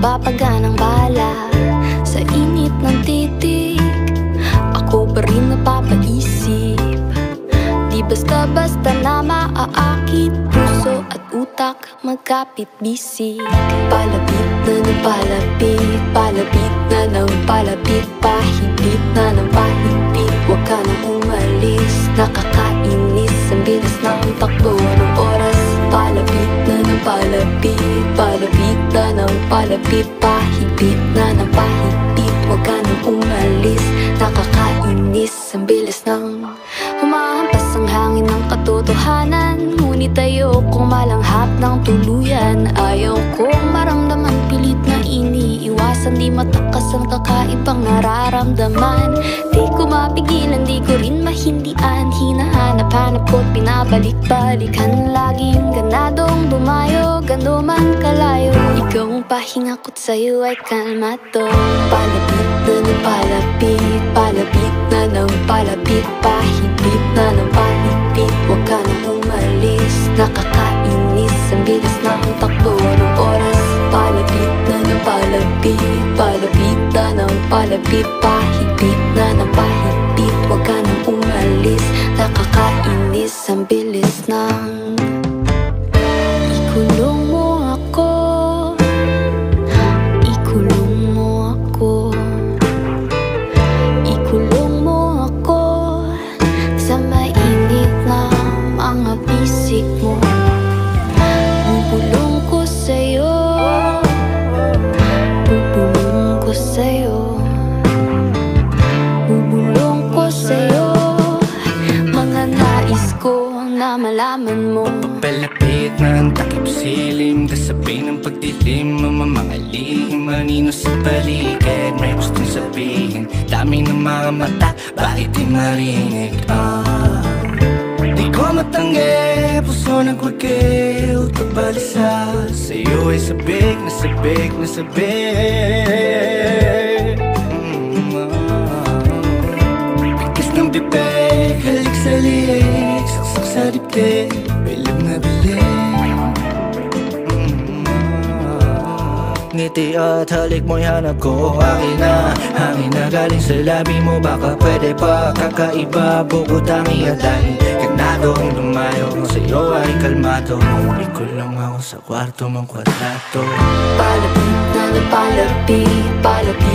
Napapaganang bala sa init ng titig. Ako pa rin napapaisip, di basta-basta na maaakit. Puso at utak magkapit-bisig. Palapit na ng palapit, palapit na ng palapit, pahigpit na ng pahigpit. Huwag ka nang umalis, nakakainis ang bilis ng takbo ng oras. Palapit na ng palapit, palapit na ng palapit, pahigpit na ng pahigpit. Huwag ka nang umalis, nakakainis ang bilis ng humahampas ang hangin ng katotohanan. Ngunit ayokong malanghap ng tuluyan. Ayaw kong maramdaman pilit na iniiwasan. Di matakas ang kakaibang nararamdaman. Di ko mapigilan, di ko rin mahindian. Hinahanap-hanap ko't pinabalik-balikan. Laging ganadong dumayo, gano man kalayo. Ikaw ang pahinga ko't sa'yo ay kalmado. Palapit na ng palapit, palapit na ng palapit, pahigpit na ng pahigpit. Huwag ka nang umalis, nakakainis ang bilis ng takbo ng oras. Palapit na ng palapit, palapit na ng palapit, pahigpit na ng pahigpit. Huwag ka nang umalis, nakakainis ang bilis ng ikulong mo ako, ikulong mo ako, ikulong mo ako sa mainit na mga bisig mo. Bubulong ko sa'yo, bubulong ko sa'yo, bubulong ko sa'yo. Mga nais ko na malaman mo. Palapit na ang takip silim, kasabay ng pagdilim, mga lihim, manino sa paligid. May gustong sabihin, dami ng mga mata, bakit di marinig? Di ko matanggi, puso nagwagi, utak balisa. Sa'yo ay sabik na sabik na sabik. Bigkas ng bibig, halik sa liig, saksak sa dibdib, bilib na bilib. Ngiti at halik mo'y hanap ko, akin na hangin na galing sa labi mo. Baka pwede pa kakaiba, bukod tangi at lahi. Ganadong lumayo, sa'yo ay kalmado. Ikulong ako sa kwarto mong kwadrato. Palapit na ng palapit, palapit